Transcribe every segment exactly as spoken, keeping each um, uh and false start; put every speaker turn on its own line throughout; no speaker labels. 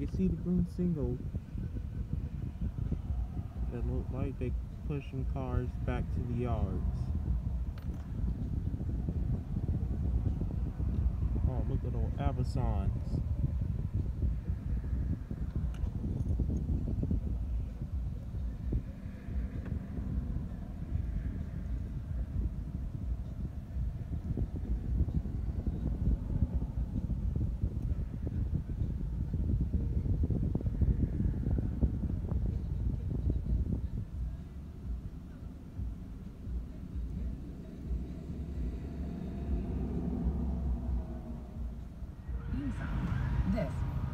can see the green single. That look like they pushing cars back to the yards. Oh, look at those Avasons.
This.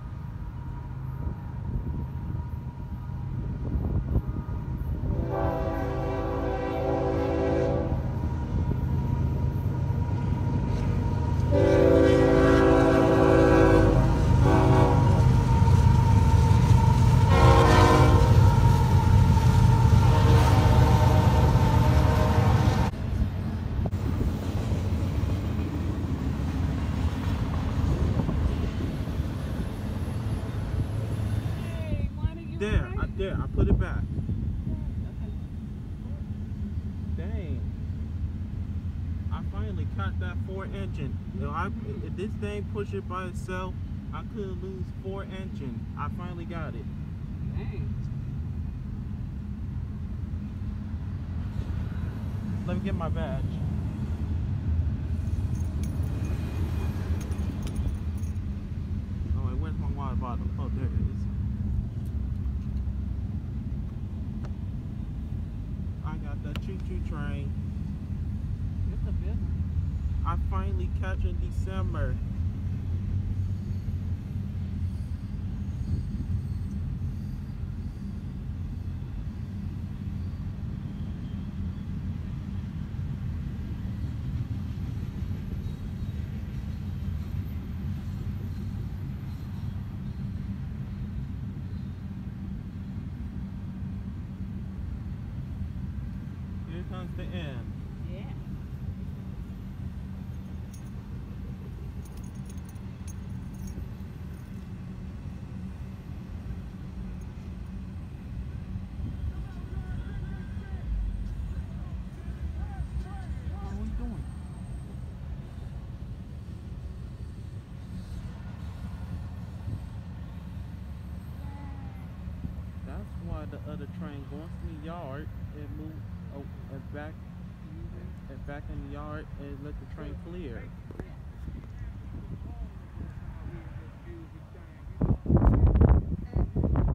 There, I, there, I put it back. Dang. I finally caught that four engine. You know, I, if this thing push it by itself, I could lose four engine. I finally got it.
Dang.
Let me get my badge. Oh, wait, where's my water bottle? Oh, there it is. I got the choo-choo train.
It's a big one.
I finally catch in December. Here comes the end.
Yeah.
What are we doing? That's why the other train goes in the yard and move oh, and back and back in the yard and let the train clear.